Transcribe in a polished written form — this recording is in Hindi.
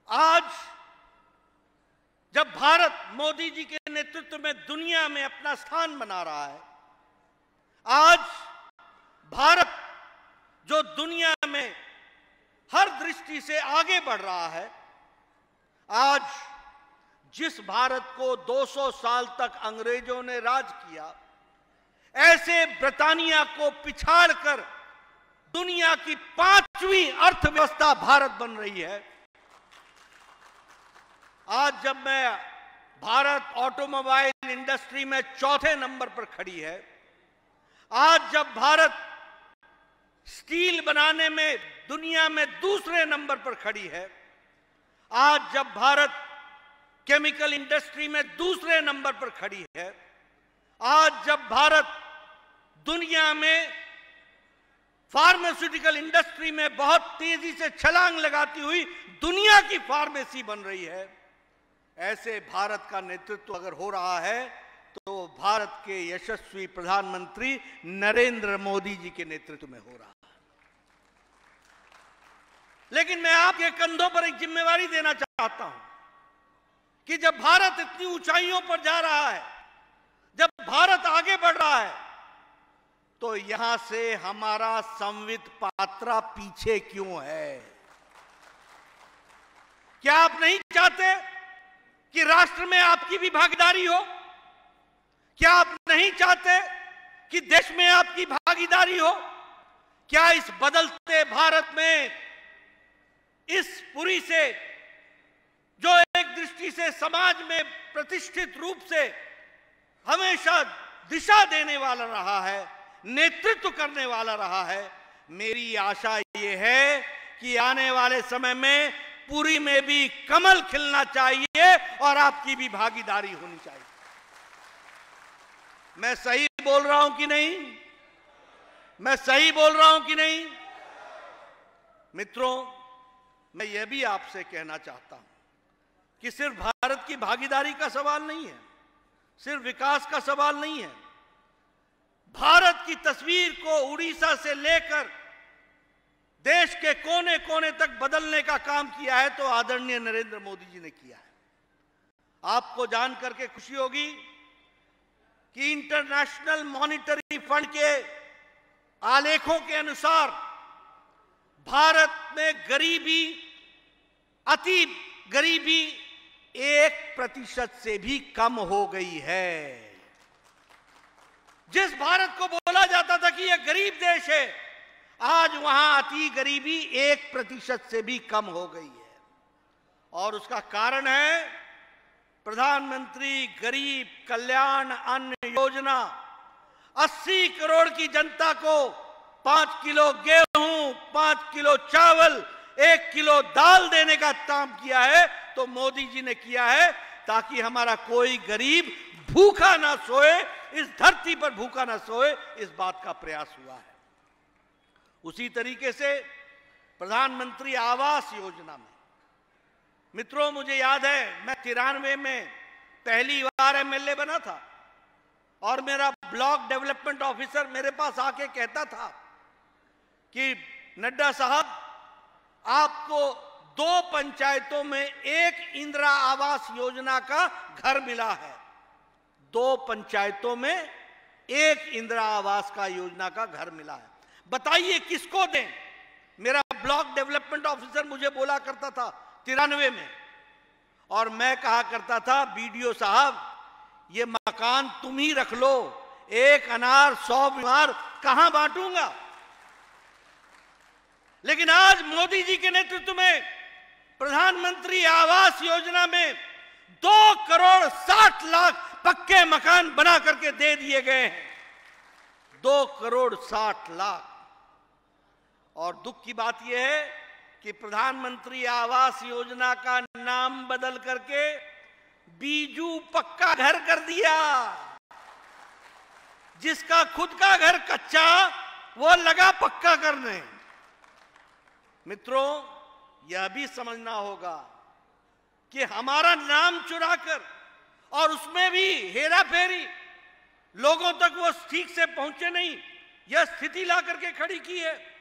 आज जब भारत मोदी जी के नेतृत्व में दुनिया में अपना स्थान बना रहा है, आज भारत जो दुनिया में हर दृष्टि से आगे बढ़ रहा है, आज जिस भारत को 200 साल तक अंग्रेजों ने राज किया, ऐसे ब्रिटानिया को पिछाड़कर दुनिया की 5वीं अर्थव्यवस्था भारत बन रही है। आज जब मैं भारत ऑटोमोबाइल इंडस्ट्री में 4थे नंबर पर खड़ी है, आज जब भारत स्टील बनाने में दुनिया में 2रे नंबर पर खड़ी है, आज जब भारत केमिकल इंडस्ट्री में 2रे नंबर पर खड़ी है, आज जब भारत दुनिया में फार्मास्यूटिकल इंडस्ट्री में बहुत तेजी से छलांग लगाती हुई दुनिया की फार्मेसी बन रही है, ऐसे भारत का नेतृत्व अगर हो रहा है तो भारत के यशस्वी प्रधानमंत्री नरेंद्र मोदी जी के नेतृत्व में हो रहा है। लेकिन मैं आपके कंधों पर एक जिम्मेवारी देना चाहता हूं कि जब भारत इतनी ऊंचाइयों पर जा रहा है, जब भारत आगे बढ़ रहा है, तो यहां से हमारा संवित पात्रा पीछे क्यों है? क्या आप नहीं चाहते कि राष्ट्र में आपकी भी भागीदारी हो? क्या आप नहीं चाहते कि देश में आपकी भागीदारी हो? क्या इस बदलते भारत में, इस पुरी से जो एक दृष्टि से समाज में प्रतिष्ठित रूप से हमेशा दिशा देने वाला रहा है, नेतृत्व करने वाला रहा है, मेरी आशा यह है कि आने वाले समय में पुरी में भी कमल खिलना चाहिए और आपकी भी भागीदारी होनी चाहिए। मैं सही बोल रहा हूं कि नहीं? मैं सही बोल रहा हूं कि नहीं? मित्रों, मैं यह भी आपसे कहना चाहता हूं कि सिर्फ भारत की भागीदारी का सवाल नहीं है, सिर्फ विकास का सवाल नहीं है। भारत की तस्वीर को उड़ीसा से लेकर देश के कोने कोने तक बदलने का काम किया है तो आदरणीय नरेंद्र मोदी जी ने किया है। आपको जान करके खुशी होगी कि इंटरनेशनल मॉनिटरी फंड के आलेखों के अनुसार भारत में गरीबी, अति गरीबी 1% से भी कम हो गई है। जिस भारत को बोला जाता था कि यह गरीब देश है, आज वहां अति गरीबी 1% से भी कम हो गई है। और उसका कारण है प्रधानमंत्री गरीब कल्याण अन्न योजना। 80 करोड़ की जनता को 5 किलो गेहूं, 5 किलो चावल, 1 किलो दाल देने का काम किया है तो मोदी जी ने किया है ताकि हमारा कोई गरीब भूखा ना सोए, इस धरती पर भूखा ना सोए, इस बात का प्रयास हुआ है। उसी तरीके से प्रधानमंत्री आवास योजना में, मित्रों, मुझे याद है मैं 93 में पहली बार एमएलए बना था और मेरा ब्लॉक डेवलपमेंट ऑफिसर मेरे पास आके कहता था कि नड्डा साहब, आपको 2 पंचायतों में 1 इंदिरा आवास योजना का घर मिला है। 2 पंचायतों में 1 इंदिरा आवास का योजना का घर मिला है। बताइए किसको दें? मेरा ब्लॉक डेवलपमेंट ऑफिसर मुझे बोला करता था 93 में, और मैं कहा करता था, बीडीओ साहब, ये मकान तुम ही रख लो, 1 अनार 100 बीमार कहां बांटूंगा? लेकिन आज मोदी जी के नेतृत्व में प्रधानमंत्री आवास योजना में 2 करोड़ 60 लाख पक्के मकान बना करके दे दिए गए हैं। 2 करोड़ 60 लाख। और दुख की बात यह है कि प्रधानमंत्री आवास योजना का नाम बदल करके बीजू पक्का घर कर दिया। जिसका खुद का घर कच्चा, वो लगा पक्का करने। मित्रों, यह भी समझना होगा कि हमारा नाम चुराकर और उसमें भी हेरा फेरी, लोगों तक वो ठीक से पहुंचे नहीं, यह स्थिति ला करके खड़ी की है।